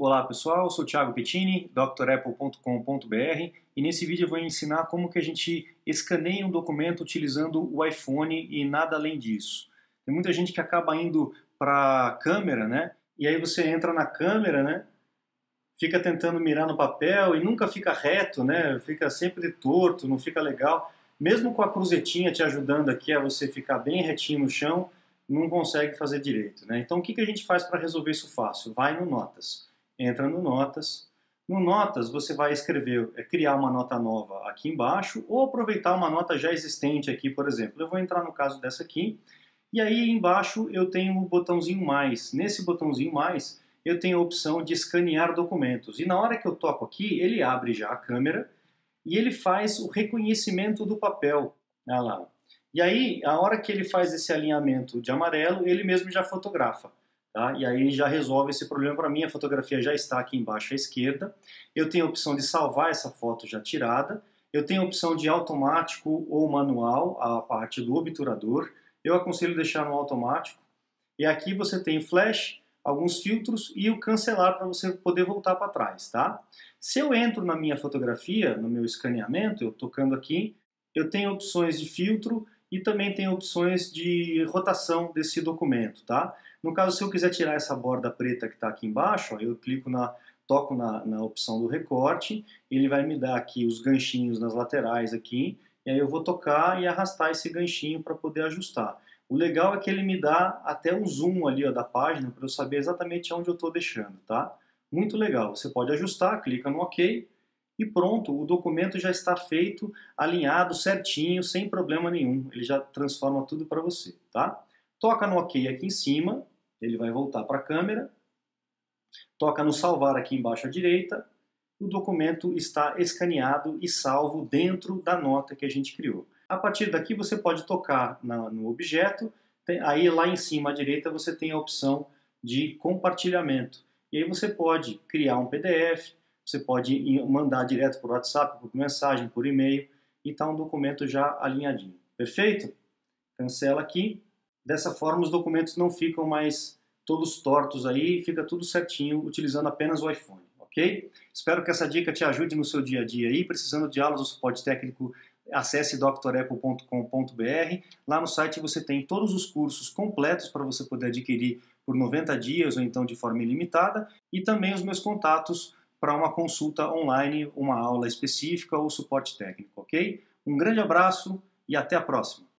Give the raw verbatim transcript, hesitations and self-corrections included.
Olá pessoal, eu sou o Thiago Pettini, doutor apple ponto com ponto br, e nesse vídeo eu vou ensinar como que a gente escaneia um documento utilizando o iPhone e nada além disso. Tem muita gente que acaba indo para a câmera, né? E aí você entra na câmera, né? Fica tentando mirar no papel e nunca fica reto, né? Fica sempre torto, não fica legal. Mesmo com a cruzetinha te ajudando aqui a você ficar bem retinho no chão, não consegue fazer direito, né? Então o que que a gente faz para resolver isso fácil? Vai no Notas. Entra no Notas. No Notas você vai escrever, é, criar uma nota nova aqui embaixo ou aproveitar uma nota já existente aqui, por exemplo. Eu vou entrar no caso dessa aqui e aí embaixo eu tenho o botãozinho mais. Nesse botãozinho mais eu tenho a opção de escanear documentos e na hora que eu toco aqui ele abre já a câmera e ele faz o reconhecimento do papel. Olha lá. E aí, a hora que ele faz esse alinhamento de amarelo, ele mesmo já fotografa. Tá? E aí já resolve esse problema para mim, a fotografia já está aqui embaixo à esquerda. Eu tenho a opção de salvar essa foto já tirada. Eu tenho a opção de automático ou manual, a parte do obturador. Eu aconselho deixar no automático. E aqui você tem flash, alguns filtros e o cancelar para você poder voltar para trás. Tá? Se eu entro na minha fotografia, no meu escaneamento, eu tocando aqui, eu tenho opções de filtro e também tem opções de rotação desse documento, tá? No caso, se eu quiser tirar essa borda preta que está aqui embaixo, ó, eu clico na, toco na, na opção do recorte, ele vai me dar aqui os ganchinhos nas laterais aqui, e aí eu vou tocar e arrastar esse ganchinho para poder ajustar. O legal é que ele me dá até um zoom ali ó, da página para eu saber exatamente onde eu estou deixando, tá? Muito legal. Você pode ajustar, clica no OK, e pronto, o documento já está feito, alinhado, certinho, sem problema nenhum. Ele já transforma tudo para você, tá? Toca no OK aqui em cima, ele vai voltar para a câmera. Toca no salvar aqui embaixo à direita. O documento está escaneado e salvo dentro da nota que a gente criou. A partir daqui você pode tocar na, no objeto, tem, aí lá em cima à direita você tem a opção de compartilhamento. E aí você pode criar um P D F, você pode mandar direto por WhatsApp, por mensagem, por e-mail, e está um documento já alinhadinho. Perfeito? Cancela aqui. Dessa forma os documentos não ficam mais todos tortos aí, fica tudo certinho utilizando apenas o iPhone, ok? Espero que essa dica te ajude no seu dia a dia aí. Precisando de aulas ou suporte técnico, acesse doutor apple ponto com ponto br. Lá no site você tem todos os cursos completos para você poder adquirir por noventa dias ou então de forma ilimitada, e também os meus contatos para uma consulta online, uma aula específica ou suporte técnico, ok? Um grande abraço e até a próxima!